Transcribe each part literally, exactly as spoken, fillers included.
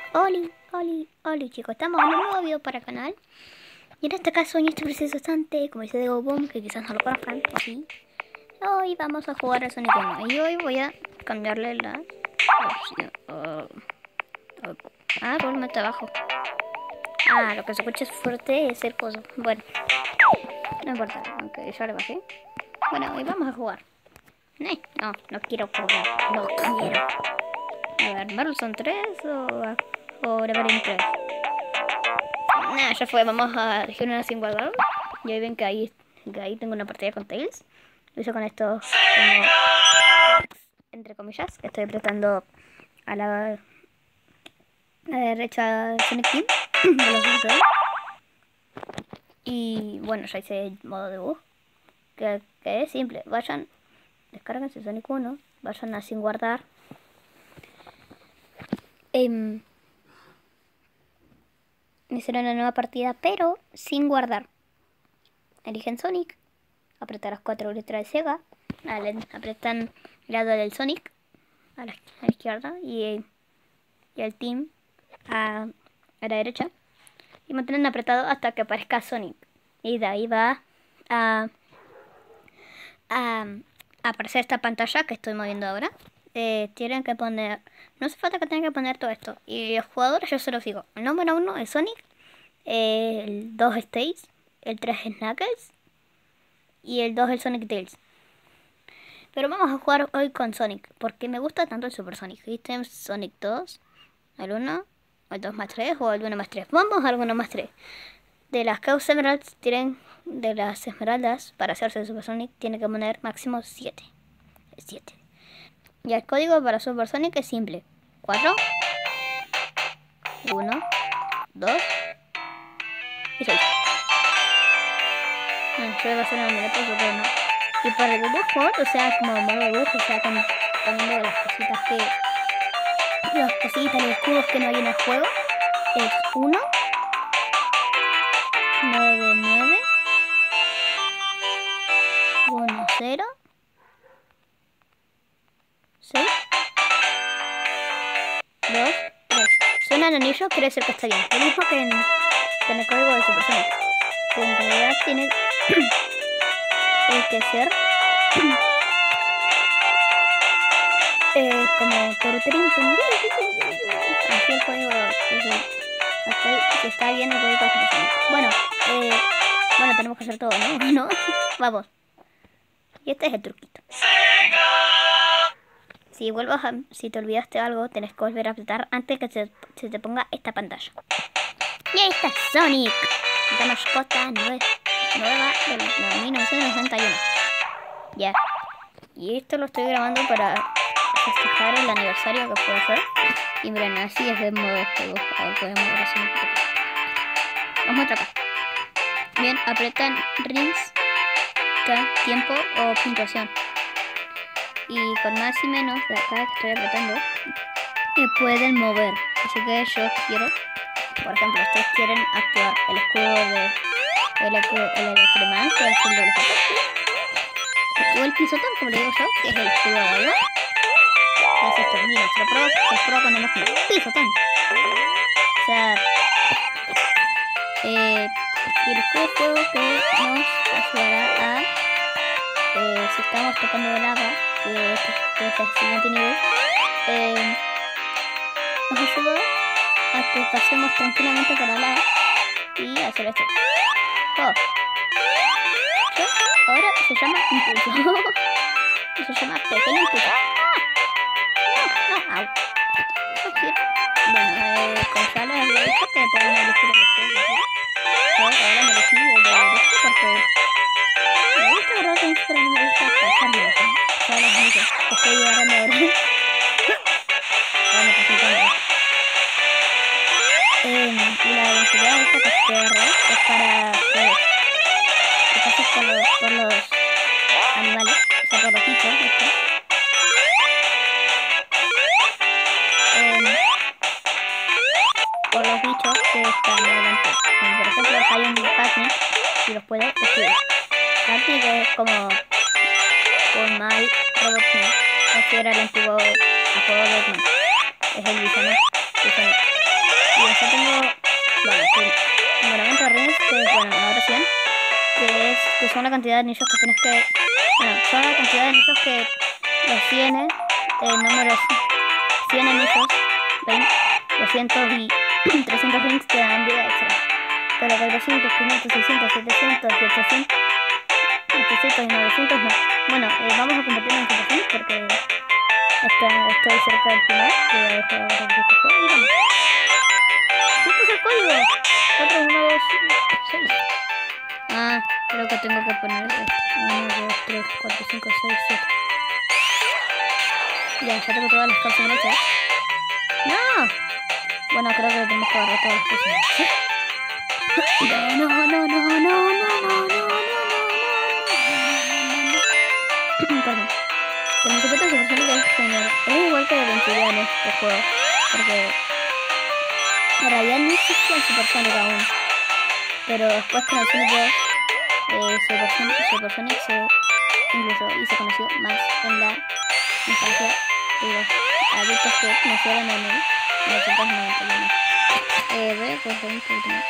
Oli, oli, oli chicos, estamos en un nuevo video para el canal. Y en este caso, en este preciso instante, como dice Diego Boom, que quizás no lo conozcan, o sí, hoy vamos a jugar al Sonic uno. Y hoy voy a cambiarle la opción. Oh, oh. Ah, Boom está abajo. Ah, lo que se escucha es fuerte es el coso. Bueno, no importa, aunque ya le bajé. Bueno, hoy vamos a jugar. Eh, no, no quiero jugar, no quiero. A ver, ¿Marlson tres o, o Neverending tres? Nah, ya fue, vamos a elegir una sin guardar. Y ahí ven que ahí, que ahí tengo una partida con Tails. Lo hice con estos, como, entre comillas, que estoy apretando a la, a la derecha del Sonic Team. De los dos. Y bueno, ya hice el modo debug. Que, que es simple, vayan, descárguense Sonic uno, vayan a sin guardar. Eh, Hicieron una nueva partida, pero sin guardar. Eligen Sonic, apretan las cuatro letras de Sega, apretan el lado del Sonic a la, a la izquierda y, y el Team a, a la derecha, y mantienen apretado hasta que aparezca Sonic. Y de ahí va a, a, a aparecer esta pantalla que estoy moviendo ahora. Eh, tienen que poner, no hace falta que tengan que poner todo esto. Y los jugadores yo se los digo: el número uno es Sonic, eh, el dos es Tails, el tres es Knuckles y el dos es Sonic Tails. Pero vamos a jugar hoy con Sonic, porque me gusta tanto el Super Sonic. ¿Viste? Sonic dos, el uno, el dos más tres o el uno más tres. Vamos al uno más tres. De las Chaos Emeralds tienen, de las esmeraldas, para hacerse el Super Sonic, tiene que poner máximo siete. siete. Y el código para Super Sonic es simple: cuatro, uno, dos y seis. Bueno, yo voy a hacer un amuleto, pero no. Y para el dibujo, o sea, como modo dibujo, o sea, con, poniendo las cositas que... las cositas, los escudos que no hay en el juego, es uno, nueve, nueve, uno, cero, seis, dos, tres. Suena el anillo, quiere decir que está bien. Lo mismo que en, que en el código de Super Sonic. Que en realidad tiene que ser eh, como toruterín, así el código, si está bien el código de Super Sonic. Bueno, eh, bueno, tenemos que hacer todo, ¿no? ¿No? Vamos. Y este es el truquito. Si vuelvas a, si te olvidaste algo, tenés que volver a apretar antes que se, se te ponga esta pantalla. Y ahí está Sonic, la mascota nueva, nueva del mil novecientos noventa y uno. Ya. Y esto lo estoy grabando para festejar el aniversario que puede ser. Y miren, así es de modo juego. A ver, podemos ver así un poquito. Os muestro acá. Bien, apretan rings, tiempo o puntuación. Y con más y menos de acá que estoy apretando, que pueden mover. Así que yo quiero, por ejemplo, ustedes quieren activar el escudo de el, el Electroman, que es el de los ataques, o el pisotón, como le digo yo, que es el escudo de agua. Que es esto, miren, se lo pruebo, se lo pruebo con el ojo. Pisotón. O sea, eh, y el escudo de fuego que nos ayudará a, eh, si estamos tocando el agua, que es, que es el siguiente nivel, eh, nos ayuda a que pasemos tranquilamente por al lado y hacer esto. Oh. ¿Sí? Ahora se llama impulso. Se llama pequeño impulso. No, no, au. Okay. Bueno, eh, con ya les había dicho que podemos elegir el escudo. Yo ahora me elegí el de derecho porque me gusta agarrar things, pero no me gusta pasar bien. Todos los amigos que estoy agarrando ahora. Ahora me pasé el cambio. Eh, y la velocidad esta que se agarra es para que, que pases por los, por los animales, o sea, por los bichos, ¿viste? Eh, por los bichos que están adelante. Como por ejemplo, hay un Pac-Man y los puede destruir. Pac-Man es como un mal Robotnik, así era el antiguo juego de Batman. Es el villano de Sonic. Y ya tengo... Vale, tengo noventa rings, que es, bueno, ahora cien. Que, es, que son la cantidad de anillos que tienes que... Bueno, son la cantidad de anillos que los cien, el número cien anillos, veinte, doscientos y trescientos rings te dan vida extra. Pero cuatrocientos, quinientos, seiscientos, setecientos y ochocientos, ochocientos y novecientos no. Bueno, eh, vamos a compartirlo en situaciones porque está, estoy cerca del final. Voy a dejar ahora que este juego y vamos. ¿Qué puse el código? cuatro, uno, dos, seis. Ah, creo que tengo que poner esto. uno, dos, tres, cuatro, cinco, seis, siete. Ya, ya tengo todas las cosas hechas. ¡No! Bueno, creo que tenemos que agarrar todas las cosas. ¿Sí? No, no, no, no, no, no, no, no, no, no, no. Perdón. El secreto supersónico es genial. Es igual que el vencido en este juego. Porque en realidad no existía el supersónico aún. Pero después con el Sonic dos, eh, Supersonic, Supersonic se incluso y se conoció más en la infancia de los adultos que nacieron en el mil novecientos noventa y uno. Eh, voy a coger un poquito más.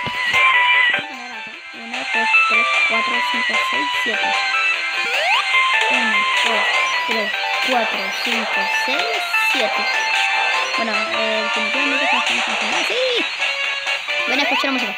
uno, dos, tres, cuatro, cinco, seis, siete. uno, dos, tres, cuatro, cinco, seis, siete. Bueno, eh, definitivamente estamos funcionando. ¡Sí! Ven a escuchar la música.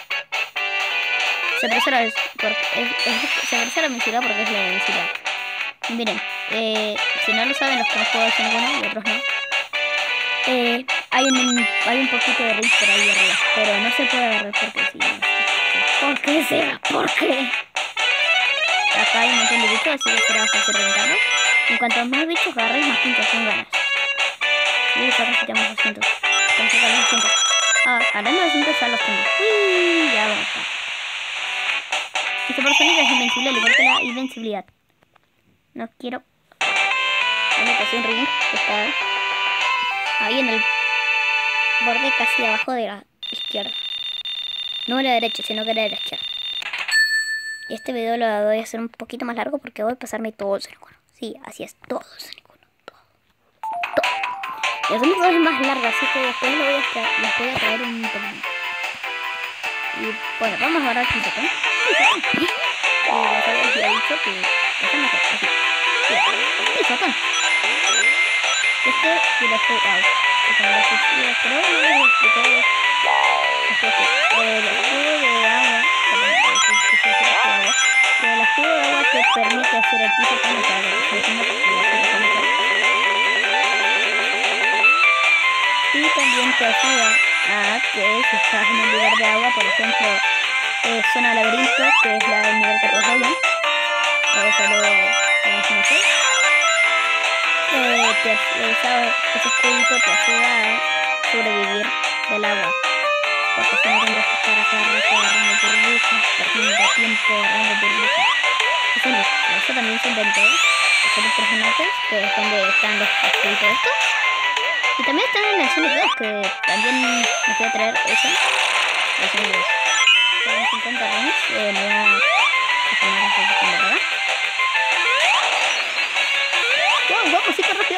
Se aprecia la, es, es, se aprecia la música porque es la densidad. Miren, eh, si no lo saben los que han jugado Sonic uno y otros no, eh, hay, un, hay un poquito de ring por ahí arriba, pero no se puede agarrar porque sí. ¿Por qué sea? ¿Por qué? Acá hay un montón de bichos, así que será fácil reventarlos. En cuanto más bichos agarréis, más puntos son ganas. Uh, ya necesitamos doscientos. Estamos cerca de los doscientos. Ah, hablando de doscientos ya los tengo. Uy, ya vamos. Este personaje es invencible, al igual que la invencibilidad. No quiero... Vale, casi un ring que está ahí en el borde casi abajo de la izquierda. No a la derecha, sino que a la de la izquierda. Y este video lo voy a hacer un poquito más largo porque voy a pasarme todo el Sonic uno. Sí, así es, todo el Sonic uno. Todo. Todo. Y el Sonic dos es más largo, así que después lo voy a traer, les voy a traer un poquito. Y bueno, vamos a ver aquí un botón. Eh, les había dicho que... Déjame hacer así. Sí, botón. Este y la fue out. Pero no les explico. El escudo de agua, que el escudo de agua te permite hacer el piso con el agua. Y también te ayuda a que si estás en un lugar de agua, por ejemplo, eh, zona laberinto, que es la del nivel que todos vayan, o solo tenemos una fe. Eh, te, esa, ese escudito te ayuda a sobrevivir del agua. Porque si no tendrás que estar acá rato agarrando burbujas, perdiendo tiempo agarrando burbujas. Eso no, eso también se inventó. Son los personajes, que es donde están los escuditos estos. Y también están en el Sonic dos, que también me voy a traer eso. El Sonic dos. Son cincuenta rings, eh, me voy a poner un poquito de verdad. ¡Wow, wow, sí que rápido!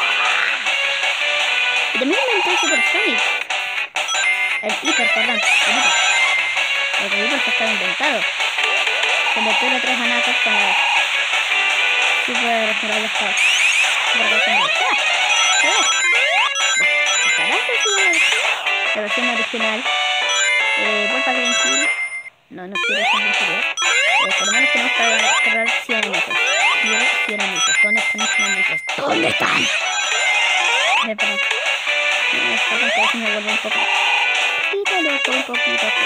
Y también inventó el Super Sonic. El Hiper, perdón, el Hiper. El Hiper que estaba inventado. Se metió los tres anatos con la Super Rayos Power. Porque son de... ¡Ah! ¿Sabes? La versión original. Eh, vuelta a Green Hill. No, no quiero esa anterior. Eh, por lo menos tenemos que agarrar cien anillos. Quiero cien anillos. ¿Dónde están los cien anillos? ¿Dónde están? Eh, perdón. Me faltan que a veces me vuelve un poco. Un poquito loco, un poquito. Un poquito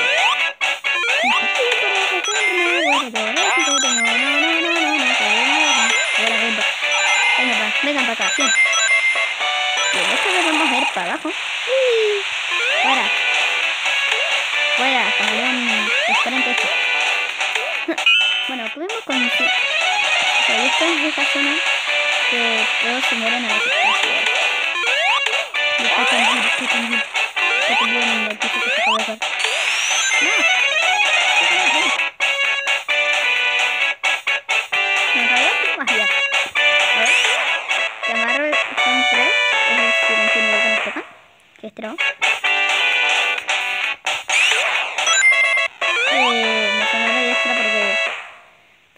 loco, me vuelvo. No, no, no, no, no, no, no. Ahora venga. Venga, vengan para acá. cien. Y en esto le vamos a ir para abajo. ¡Uy! Fuera. Fuera, campeón transparente esto. Bueno, tuvimos con... O sea, y esta es esa zona que todos se mueren a veces. Y acá también, acá también. Acá también en el piso que se acaba de hacer. ¡No! En realidad tengo más vida. A ver. Que amarro son tres. Es decir, en qué nivel que nos tocan. Que es tres.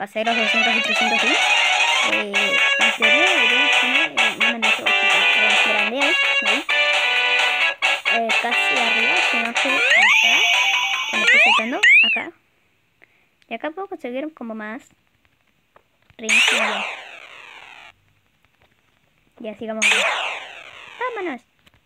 pasé los doscientos y trescientos bits. Eh, en teoría debería tener eh, una noche grande ahí, ahí. Eh, casi arriba, sino que acá, cuando estoy saltando, acá. Y acá puedo conseguir como más rings y ya. Ya sigamos. ¡Vámonos!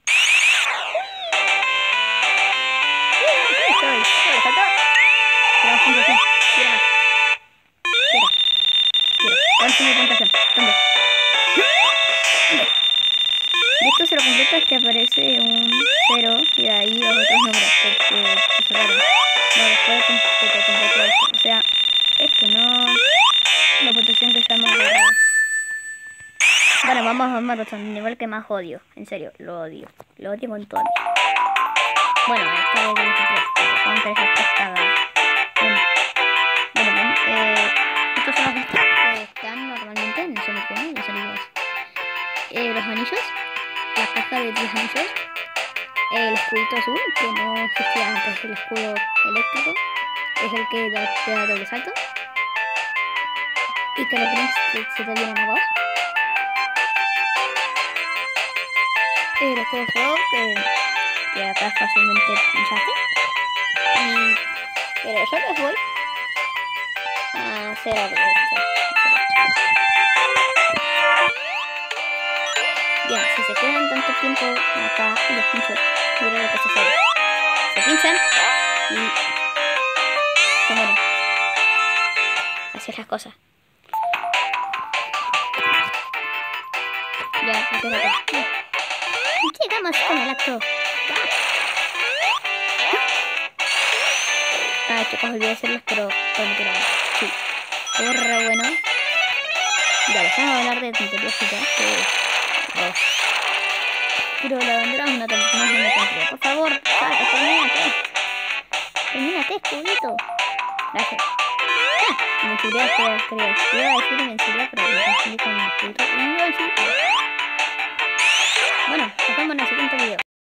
Estoy, estoy, salto. Tiramos puntuación. Tira más. Tira. Tira. ¿Cuánto me puntuación? ¿Dónde? ¿Dónde? Y esto se lo completo es que aparece un cero y de ahí los otros números que, que, que cerraron. No, después de que te completo esto. O sea, esto no... La puntuación que estamos agarrando. Bueno, vamos a armar otro nivel que más odio. En serio, lo odio. Lo odio con todo. Bueno, esta es de veintitrés. Son tres actas cada uno. Bueno, ven, eh, estos son los que están normalmente en el Sonic uno y el Sonic dos. Eh, los anillos. La caja de diez anillos. El escudito azul, que no existía antes. El escudo eléctrico. Es el que da, te da doble salto. Y que los drinks se te vienen a dos. Eh, los juegos de fuego que, que acá fácilmente pinchaste. Y, pero yo les voy a hacer algo. Bien, si se quedan tanto tiempo acá y los pincho, miren lo que sucede. Se pinchan y se mueren. Así es las cosas. Ya, así es la cosa. Bien. Llegamos con el acto. Ah, chicos, olvidé decirles, pero prometí nada. Sí, todo re bueno. Ya, dejamos de hablar de tonterías ya. Que... Oh. Pero la bandera es una tontería, no es una tontería. Por favor, salta, termínate. Termínate, escudito. Gracias. Ah, invencibilidad, creo, creo. Iba a decir invencibilidad, pero me confundí con el escudito. Bueno, nos vemos en el siguiente video.